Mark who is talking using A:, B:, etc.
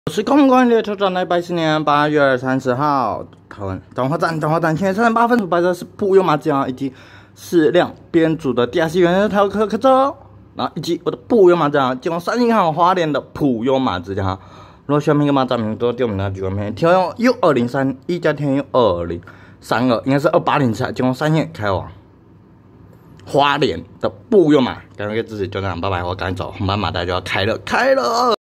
A: 我是公关列车长来拜新年，8月30号，台湾彰化站，现在3.8分，白色是铺油麻酱以及适量编组的地下原料调客车，然后以及我的铺油麻酱，提供3型号花莲的铺油麻酱。如果选品跟麻酱名都丢我们的举个面，调用 U203，一家添用2032，应该是280才，提供3线开往花莲的铺油麻，感谢支持，就这样，拜拜，我赶紧走，红斑马袋就要开了。